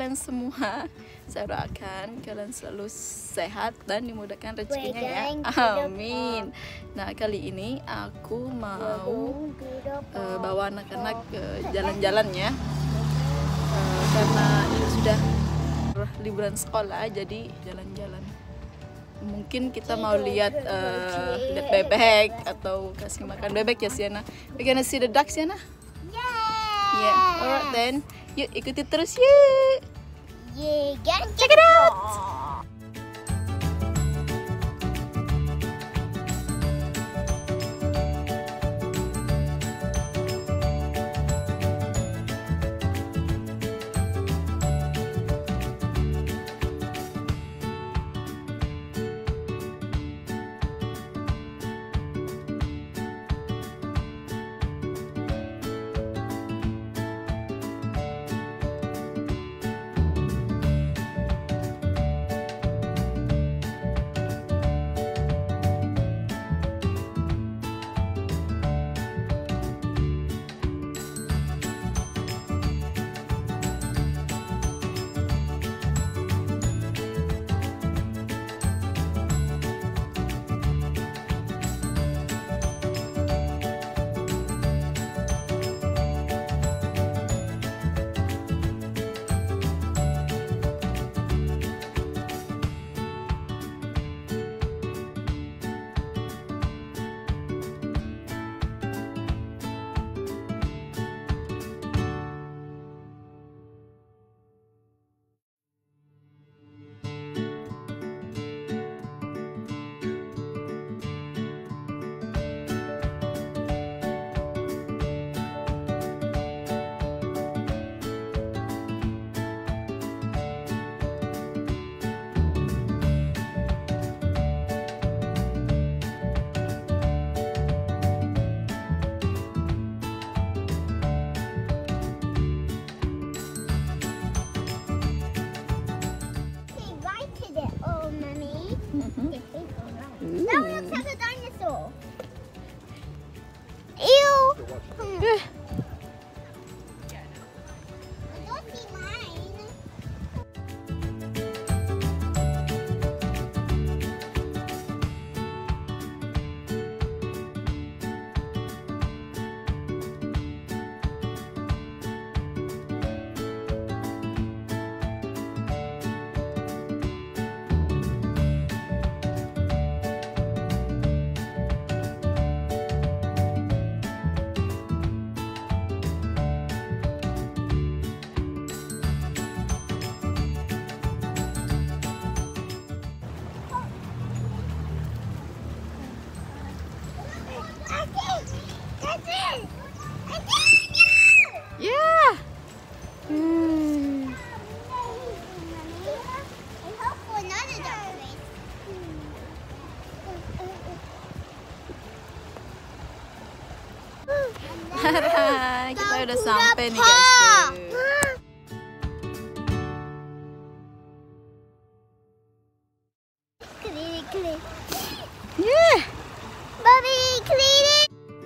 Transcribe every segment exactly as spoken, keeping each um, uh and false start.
kalian semua. Saya doakan kalian selalu sehat dan dimudahkan rezekinya ya. Amin. Nah, kali ini aku mau uh, bawa anak-anak ke jalan-jalan ya. Uh, karena ini sudah liburan sekolah, jadi jalan-jalan. Mungkin kita mau lihat uh, lihat bebek atau kasih makan bebek ya Siana. We're gonna see the ducks Siana. Yeah. Yeah. Alright then. Yuk ikuti terus yuk. Yeah. Check it out. That one looks like a dinosaur. Ew. Hmm. Don't be mine. Yeah. Hmm. I hope for another duck race. Hai, kita udah sampai nih guys. Clean, clean. Yeah. Bobby, clean it.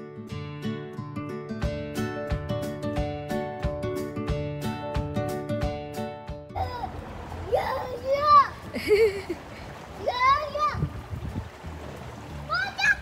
Yeah, yeah. Yeah, yeah. Oh, duck.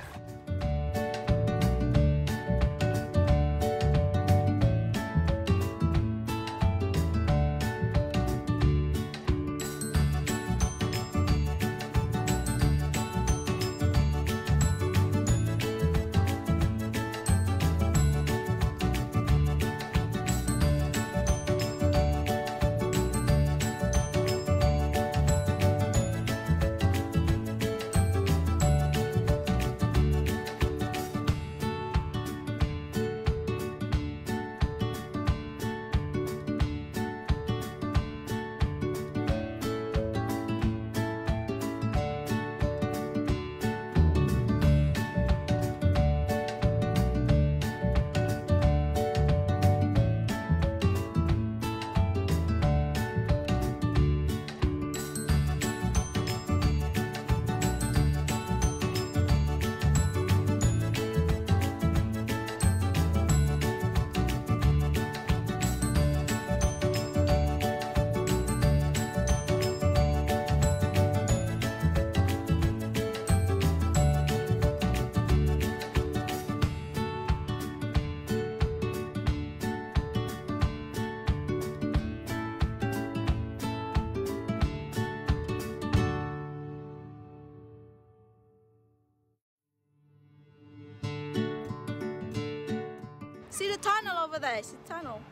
See the tunnel over there. See the tunnel.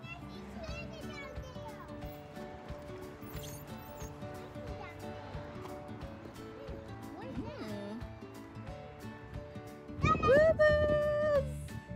Hmm. Woo-boos!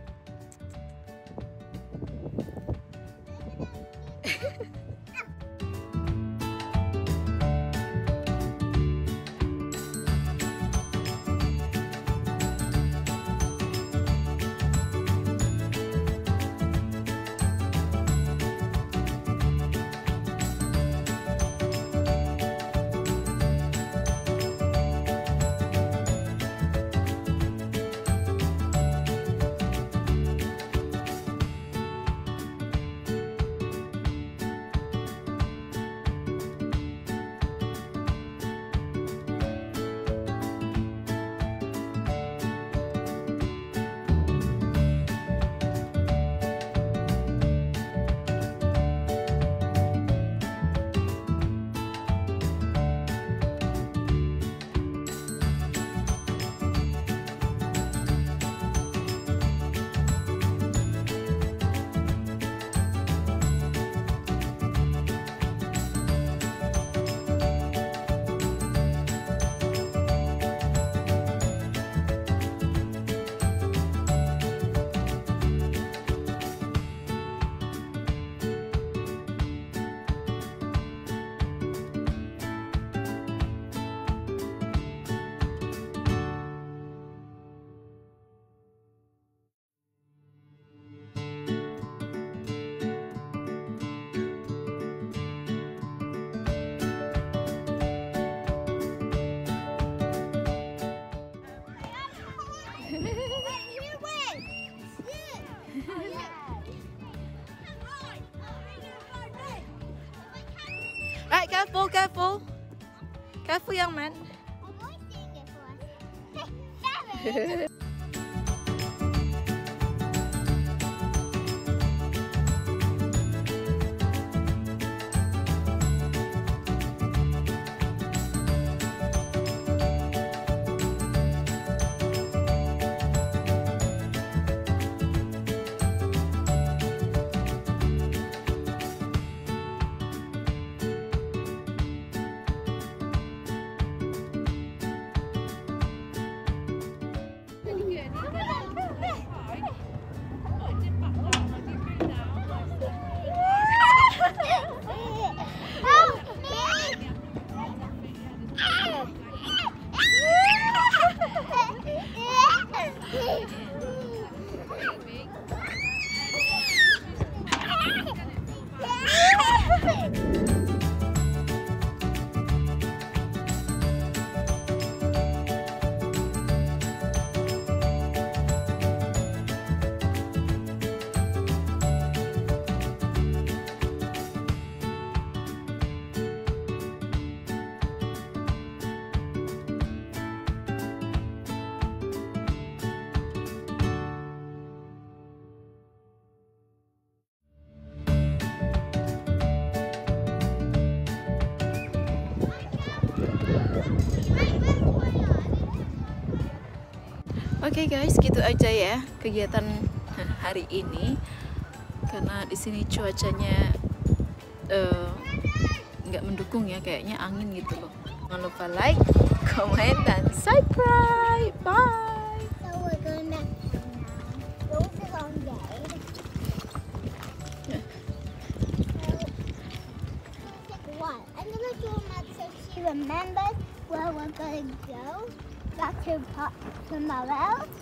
Right, careful, careful. Careful, young man. Oke okay guys, gitu aja ya kegiatan hari ini. Karena di sini cuacanya nggak uh, mendukung ya, kayaknya angin gitu loh. Jangan lupa like, comment, dan subscribe. Bye. So we're gonna go the long day. What? I'm gonna do a map so she remembers where we're gonna go. Back to tomorrow.